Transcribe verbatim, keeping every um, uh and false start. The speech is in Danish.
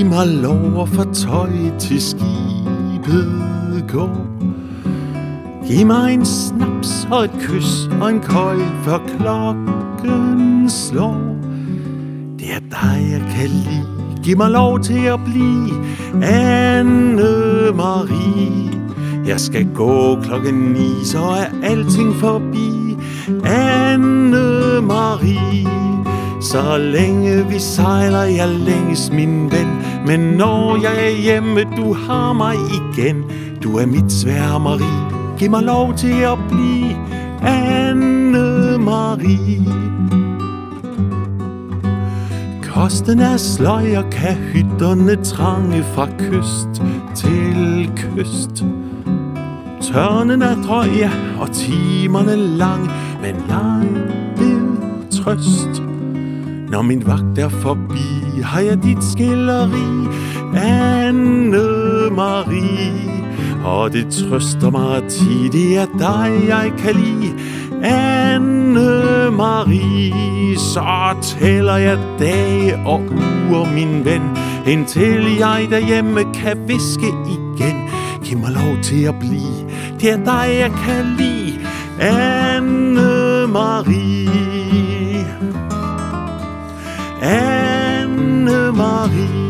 mig lov at få tøj til skibet går. Giv mig en snaps og et kys og en køj, før klokken slår. Det er dig, jeg kan lide. Giv mig lov til at blive Anne-Marie. Jeg skal gå klokken ni, så er alting forbi. Anne-Marie. Så længe vi sejler, jeg længes, min ven. Men når jeg er hjemme, du har mig igen. Du er mit sværmeri. Giv mig lov til at blive Anne-Marie. Kosten er sløj og kan hytterne trange fra kyst til kyst. Tørnen er drøje og timerne lang, men jeg vil trøst. Når min vagt er forbi, har jeg dit skilleri, Anne-Marie. Og det trøster mig at tige, det er dig, jeg kan lide, Anne-Marie. Så tæller jeg dage og uger, min ven, indtil jeg derhjemme kan viske igen. Giv mig lov til at blive, det er dig, jeg kan lide, Anne-Marie. Anne-Marie.